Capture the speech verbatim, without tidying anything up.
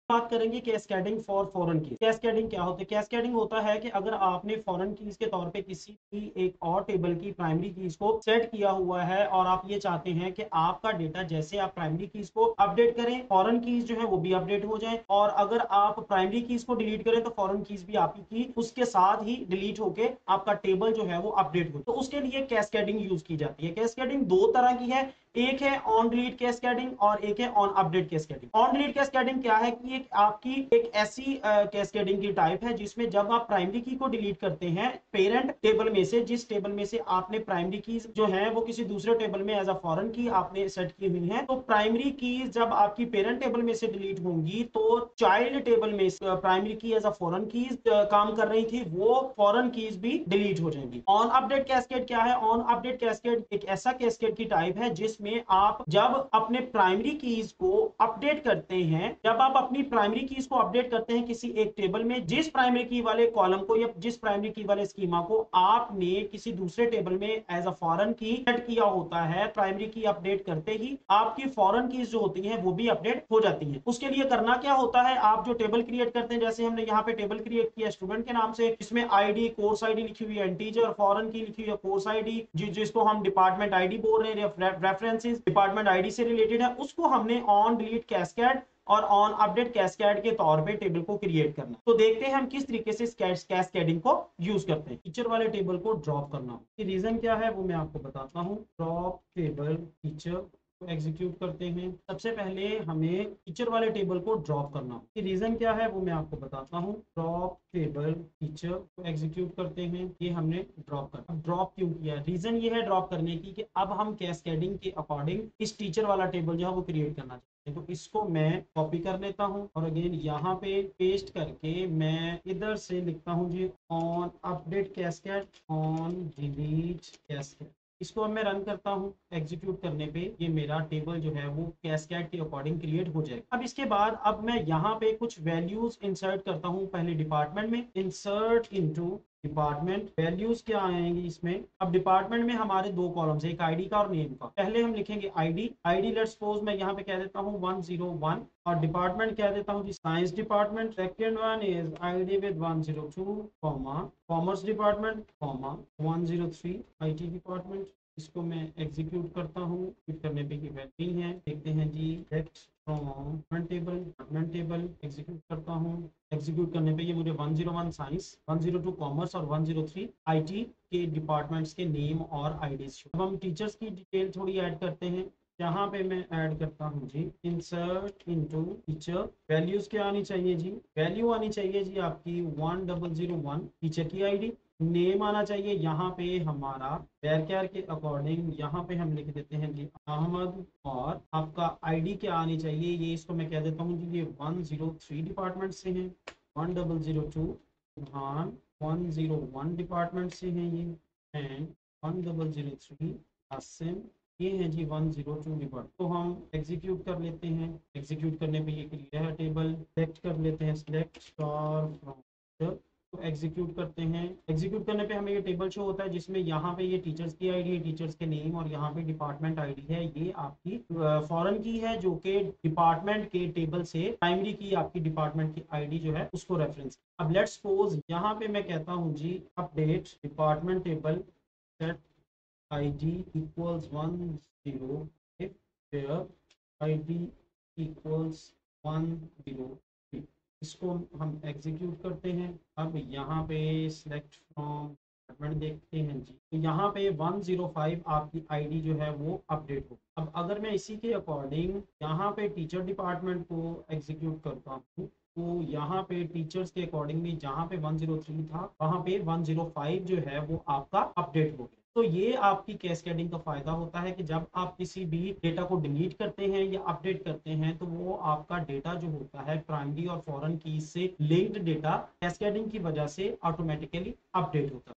बात करेंगे cascading for foreign keys. Cascading क्या होता है? कैस्केडिंग होता है कि अगर आपने फॉरेन कीज के तौर पे किसी की एक और टेबल की प्राइमरी कीज को सेट किया हुआ है और आप ये चाहते हैं कि आपका डेटा जैसे आप प्राइमरी कीज को अपडेट करें, फॉरेन कीज जो है वो भी अपडेट हो जाए, और अगर आप प्राइमरी कीज को डिलीट करें तो फॉरेन कीज भी आपकी की उसके साथ ही डिलीट होके आपका टेबल जो है वो अपडेट हो। तो उसके लिए कैस्केडिंग यूज की जाती है। कैस्केडिंग दो तरह की है, एक है ऑन डिलीट कैस्केडिंग और एक है on update cascading. On delete cascading क्या है कि एक आपकी एक ऐसी कैस्केडिंग की टाइप है जिसमें जब आप प्राइमरी की को डिलीट करते हैं पेरेंट टेबल में से, जिस टेबल में से आपने प्राइमरी कीज जो है वो किसी दूसरे टेबल में एज अ फॉरेन की आपने सेट की हुई है, तो प्राइमरी कीज जब आपकी पेरेंट टेबल में से डिलीट होंगी तो चाइल्ड टेबल में primary key as a foreign keys काम कर रही थी, वो फॉरेन कीज भी डिलीट हो जाएंगी। ऑन अपडेट कैस्केड क्या है? ऑन अपडेट कैस्केड एक ऐसा कैस्केड की टाइप है जिसमें आप जब अपने प्राइमरी कीज को अपडेट करते हैं, जब आप अपनी प्राइमरी कीज को अपडेट करते हैं किसी एक टेबल में, जिस प्राइमरी की वाले कॉलम को या जिस प्राइमरी की वाले स्कीमा को आपने किसी दूसरे टेबल में as a foreign key set किया होता है, प्राइमरी की अपडेट करते ही आपकी फॉरेन कीज जो होती हैं वो भी अपडेट हो जाती हैं। उसके लिए करना क्या होता है, आप जो टेबल क्रिएट करते हैं, जैसे हमने यहाँ पे टेबल क्रिएट किया स्टूडेंट के नाम से, इसमें आईडी कोर्स आईडी लिखी हुई है, इंटीजर, फॉरेन की लिखी हुई है कोर्स आईडी, जिसको हम डिपार्टमेंट आईडी बोल रहे हैं, रेफरेंस डिपार्टमेंट आईडी से रिलेटेड है, उसको हमने ऑन डिलीट कैस्केड और ऑन अपडेट कैस्केड के तौर पे टेबल को क्रिएट करना। तो देखते हैं हम किस तरीके से कैस्केडिंग को यूज करते हैं। टीचर वाले टेबल को ड्रॉप करना, रीजन क्या है वो मैं आपको बताता हूँ। ड्रॉप टेबल टीचर को एग्जीक्यूट करते हैं। सबसे पहले हमें टीचर वाले टेबल को ड्रॉप करना, रीजन क्या है वो मैं आपको बताता हूँ। ड्रॉप टेबल टीचर को एग्जीक्यूट करते हैं, ये हमने ड्रॉप कर ड्रॉप क्यों किया? रीजन ये है ड्रॉप करने की कि अब हम कैस्केडिंग के अकॉर्डिंग इस टीचर वाला टेबल जो है वो क्रिएट करना चाहते हैं। तो इसको मैं कॉपी कर लेता हूँ और अगेन यहाँ पे पेस्ट करके मैं इधर से लिखता हूँ जी on update cascade, on delete cascade. इसको अब मैं रन करता हूँ, एग्जीक्यूट करने पे ये मेरा टेबल जो है वो कैस्केड के अकॉर्डिंग क्रिएट हो जाएगा। अब इसके बाद अब मैं यहाँ पे कुछ वैल्यूज इंसर्ट करता हूँ। पहले डिपार्टमेंट में इंसर्ट इनटू डिपार्टमेंट, वैल्यूज क्या आएंगी इसमें? अब डिपार्टमेंट में हमारे दो कॉलम्स है, एक आईडी का और नेम का। पहले हम लिखेंगे आईडी, आईडी लेट्स सपोज मैं यहाँ पे कह देता हूँ वन जीरो वन, और डिपार्टमेंट कह देता हूँ जी science department. Second one is ID with one zero two comma commerce department comma one zero three IT department. इसको मैं एग्जीक्यूट करता हूँ, एग्जीक्यूट करने पे की वैल्यू है, देखते हैं जी let from table table execute करता हूँ। एग्जीक्यूट करने पे ये मुझे one zero one science, one zero two commerce और वन जीरो थ्री आईटी के डिपार्टमेंट्स के नेम और आईडीज। अब हम टीचर्स की डिटेल थोड़ी ऐड करते हैं। यहाँ पे मैं ऐड करता हूँ जी इंसर्ट इनटू टीचर, वैल्यूज क्या आनी चाहिए जी? वैल्यू आनी चाहिए जी आपकी one double zero one teacher की आईडी। नेम आना चाहिए यहाँ पे हमारा वैरक्यार के अकॉर्डिंग, यहाँ पे हम लिख देते हैं जी अहमद, और आपका आईडी क्या आनी चाहिए? ये इसको मैं कह देता हूँ जी ये वन जीरो थ्री डिपार्टमेंट से हैं, one double zero two one one zero one department से हैं ये, and one double zero three Asim, ये है जी वन जीरो टू डिपार्ट। तो हम एग्जीक्यूट कर लेते हैं, एग्जीक्यूट करने पे ये क्लियर है टेबल। सेलेक्ट कर लेते हैं, सिलेक्ट स्टार फ्रॉम, तो एग्जीक्यूट करते हैं। एग्जीक्यूट करने पे हमें ये टेबल शो होता है जिसमें यहाँ पे ये टीचर्स की आईडी है, टीचर्स के नेम, और यहाँ पे डिपार्टमेंट आईडी है। ये आपकी फॉरेन की है जो कि डिपार्टमेंट के टेबल से प्राइमरी की आपकी डिपार्टमेंट की आईडी जो है उसको रेफरेंस। अब लेट्स सपोज यहाँ पे मैं कहता हूँ जी update department table set ID equals one zero if there ID equals one zero. इसको हम एग्जीक्यूट करते हैं। अब यहाँ पे सिलेक्ट फ्रॉम डिपार्टमेंट देखते हैं जी, तो यहाँ पे वन जीरो फाइव आपकी आईडी जो है वो अपडेट हो। अब अगर मैं इसी के अकॉर्डिंग यहाँ पे टीचर डिपार्टमेंट को एग्जीक्यूट करता हूँ, तो यहाँ पे टीचर्स के अकॉर्डिंगली जहाँ पे वन जीरो थ्री था वहाँ पे वन जीरो फाइव जो है वो आपका अपडेट हो गया। तो ये आपकी कैस्केडिंग का फायदा होता है कि जब आप किसी भी डेटा को डिलीट करते हैं या अपडेट करते हैं तो वो आपका डेटा जो होता है प्राइमरी और फॉरेन की से लिंक्ड डेटा कैस्केडिंग की वजह से ऑटोमेटिकली अपडेट होता है।